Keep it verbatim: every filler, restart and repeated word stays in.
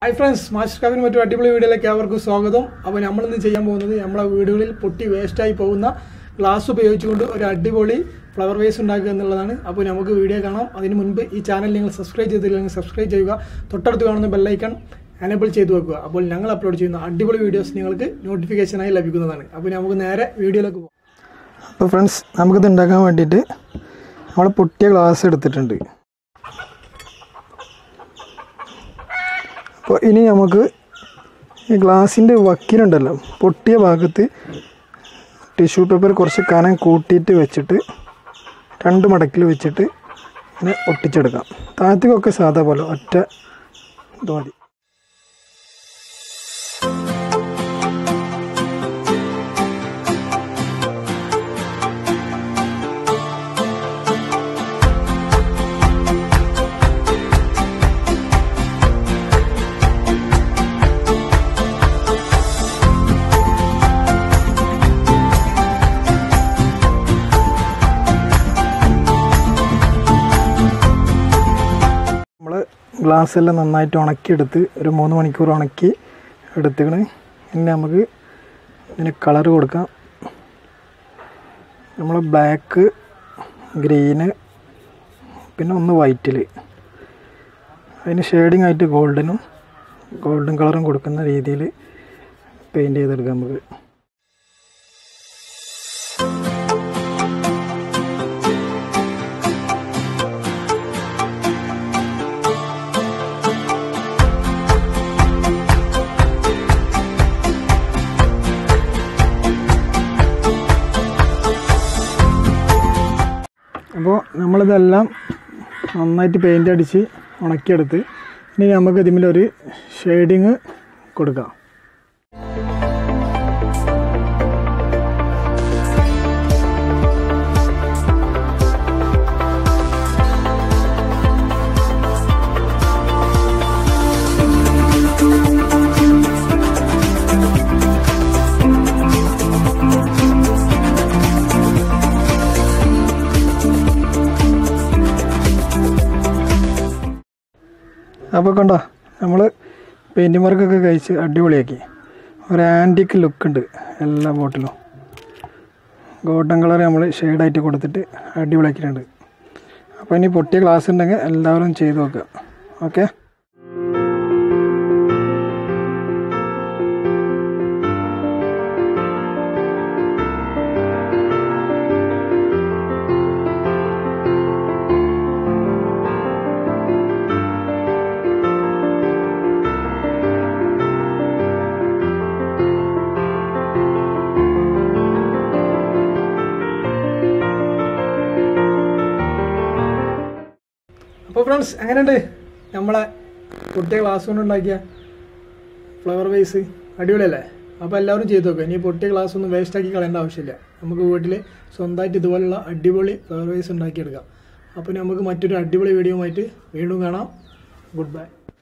Hi friends, MasterCraft മറ്റൊരു അടിപൊളി വീഡിയോയിലേക്ക് ഏവർക്കും സ്വാഗതം. അപ്പോൾ നമ്മൾ ഇന്ന് ചെയ്യാൻ പോകുന്നത് നമ്മുടെ വീടുകളിൽ പൊട്ടി വേസ്റ്റ് ആയി പോകുന്ന ഗ്ലാസ് ഉപയോഗിച്ചുകൊണ്ട് ഒരു അടിപൊളി ഫ്ലവർ വേസ് ഉണ്ടാക്കുക എന്നുള്ളതാണ്. അപ്പോൾ നമുക്ക് വീഡിയോ കാണാം. അതിനു മുൻപ് ഈ ചാനൽ നിങ്ങൾ സബ്സ്ക്രൈബ് ചെയ്തില്ലെങ്കിൽ സബ്സ്ക്രൈബ് ചെയ്യുക. തൊട്ടടുത്ത് കാണുന്ന ബെൽ ഐക്കൺ എനേബിൾ ചെയ്തു വെക്കുക. അപ്പോൾ ഞങ്ങൾ അപ്ലോഡ് ചെയ്യുന്ന അടിപൊളി വീഡിയോസ് നിങ്ങൾക്ക് നോട്ടിഫിക്കേഷനായി ലഭിക്കുന്നതാണ്. അപ്പോൾ നമുക്ക് നേരെ വീഡിയോയിലേക്ക് പോകാം. അപ്പോൾ ഫ്രണ്ട്സ്, നമുക്കിത് ഉണ്ടാക്കാൻ വേണ്ടിയിട്ട് നമ്മൾ പൊട്ടിയ ഗ്ലാസ് എടുത്തിട്ടുണ്ട്. അപ്പോൾ ഇനി നമുക്ക് ഈ ഗ്ലാസിൻ്റെ വക്കിനുണ്ടല്ലോ, പൊട്ടിയ ഭാഗത്ത് ടിഷ്യൂ പേപ്പർ കുറച്ച് കനം കൂട്ടിയിട്ട് വെച്ചിട്ട് രണ്ട് മടക്കിൽ വെച്ചിട്ട് ഇങ്ങനെ ഒട്ടിച്ചെടുക്കാം. താഴത്തേക്കൊക്കെ സാധാ പോലെ ഒറ്റ ഇത് മതി. ഗ്ലാസ് എല്ലാം നന്നായിട്ട് ഉണക്കിയെടുത്ത് ഒരു മൂന്ന് മണിക്കൂർ ഉണക്കി എടുത്തുകണ്. ഇനി നമുക്ക് ഇതിന് കളർ കൊടുക്കാം. നമ്മൾ ബ്ലാക്ക്, ഗ്രീന്, പിന്നെ ഒന്ന് വൈറ്റിൽ, അതിന് ഷെയ്ഡിങ് ആയിട്ട് ഗോൾഡനും ഗോൾഡൻ കളറും കൊടുക്കുന്ന രീതിയിൽ പെയിൻറ്റ് ചെയ്തെടുക്കാം നമുക്ക്. അപ്പോൾ നമ്മളിതെല്ലാം നന്നായിട്ട് പെയിൻ്റ് അടിച്ച് ഉണക്കിയെടുത്ത് ഇനി നമുക്ക് ഇതിലൊരു ഷെയ്ഡിങ് കൊടുക്കാം. അപ്പോൾ കണ്ടോ, നമ്മൾ പെയിൻറ്റ് വർക്കൊക്കെ കഴിച്ച് അടിപൊളിയാക്കി. ഒരു ആൻറ്റിക് ലുക്കുണ്ട് എല്ലാ ബോട്ടിലും. ഗോൾഡൻ കളർ നമ്മൾ ഷെയ്ഡായിട്ട് കൊടുത്തിട്ട് അടിപൊളിയാക്കിയിട്ടുണ്ട്. അപ്പോൾ ഇനി പൊട്ടിയ ഗ്ലാസ് ഉണ്ടെങ്കിൽ എല്ലാവരും ചെയ്ത് നോക്കുക. ഓക്കെ. അപ്പോൾ ഫ്രണ്ട്സ്, എങ്ങനെയുണ്ട് നമ്മളെ പൊട്ടിയ ഗ്ലാസ് കൊണ്ട് ഉണ്ടാക്കിയ ഫ്ലവർ വേസ്? അടിപൊളിയല്ലേ? അപ്പോൾ എല്ലാവരും ചെയ്ത് നോക്കുക. ഇനി പൊട്ടിയ ഗ്ലാസ് ഒന്നും വേസ്റ്റ് ആക്കി കളയേണ്ട ആവശ്യമില്ല. നമുക്ക് വീട്ടിൽ സ്വന്തമായിട്ട് ഇതുപോലുള്ള അടിപൊളി ഫ്ലവർ വേസ് ഉണ്ടാക്കിയെടുക്കാം. അപ്പോൾ നമുക്ക് മറ്റൊരു അടിപൊളി വീഡിയോ ആയിട്ട് വീണ്ടും കാണാം. Good bye.